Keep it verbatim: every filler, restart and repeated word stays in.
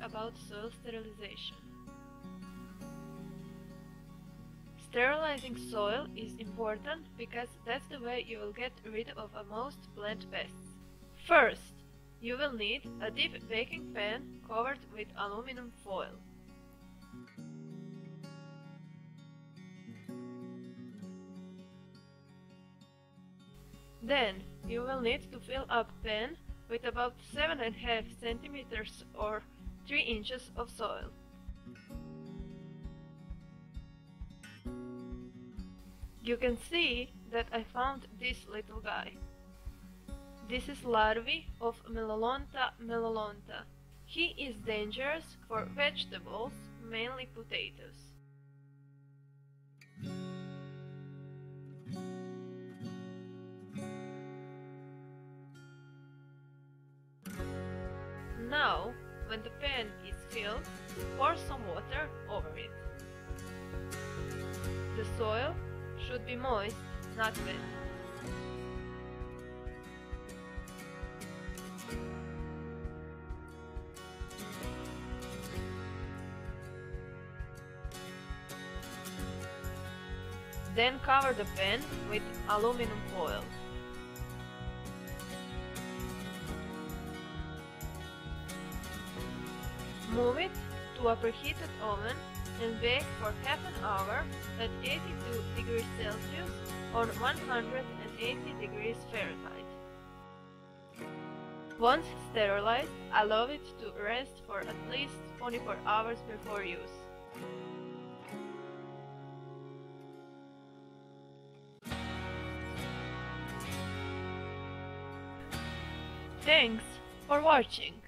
about soil sterilization. Sterilizing soil is important because that's the way you will get rid of most plant pests. First, you will need a deep baking pan covered with aluminum foil. Then, you will need to fill up pan with about seven and a half centimeters or three inches of soil. You can see that I found this little guy. This is larvae of Melolonta melolonta. He is dangerous for vegetables, mainly potatoes. Now, when the pan is filled, pour some water over it. The soil should be moist, not wet. Then cover the pan with aluminum foil. Move it to a preheated oven and bake for half an hour at eighty-two degrees Celsius or one hundred eighty degrees Fahrenheit. Once sterilized, allow it to rest for at least twenty-four hours before use. Thanks for watching.